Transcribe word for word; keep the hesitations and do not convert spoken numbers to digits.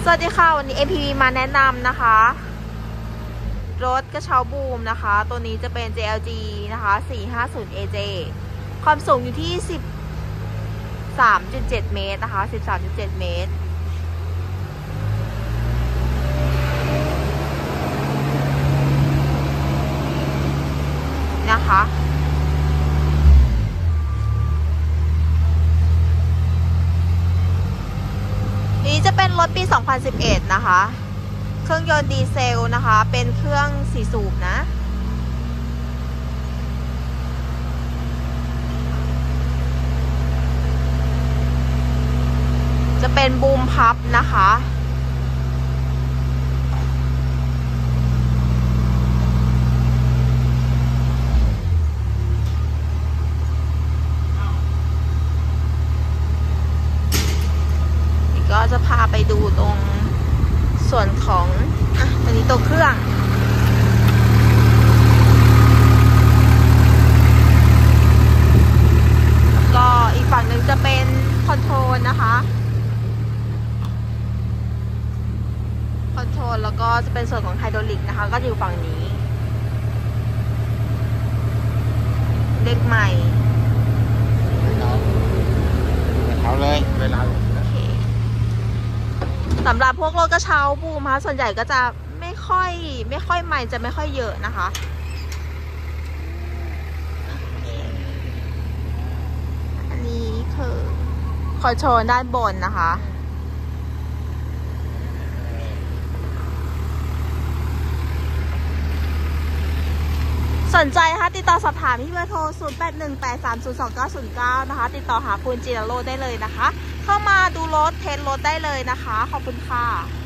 สวัสดีค่ะวันนี้ เอ็ม พี วี มาแนะนำนะคะรถกระเช้าบูมนะคะตัวนี้จะเป็น เจ แอล จี นะคะสี่ห้าศูนย์ เอ เจ ความสูงอยู่ที่ สิบสามจุดเจ็ด เมตรนะคะ สิบสามจุดเจ็ด เมตรนะคะนี้จะเป็นรถปี สองพันสิบเอ็ด นะคะเครื่องยนต์ดีเซลนะคะเป็นเครื่องสี่สูบนะจะเป็นบูมพับนะคะก็จะพาไปดูตรงส่วนของอ่ะอันนี้ตัวเครื่องแล้วก็อีกฝั่งหนึ่งจะเป็นคอนโทรลนะคะคอนโทรลแล้วก็จะเป็นส่วนของไฮดรอลิกนะคะก็อยู่ฝั่งนี้เด็กใหม่เอาเลยเวลาสำหรับพวกรถกระเช้าบูมค่ะส่วนใหญ่ก็จะไม่ค่อยไม่ค่อยใหม่จะไม่ค่อยเยอะนะคะอันนี้คือคอนโทรลด้านบนนะคะสนใจนะคะติดต่อสอบถามที่เบอร์โทรศูนย์ แปด หนึ่ง แปด สาม ศูนย์ สอง เก้า ศูนย์ เก้านะคะติดต่อหาคุณจิราโรจน์ได้เลยนะคะเข้ามาดูรถเทสรถได้เลยนะคะขอบคุณค่ะ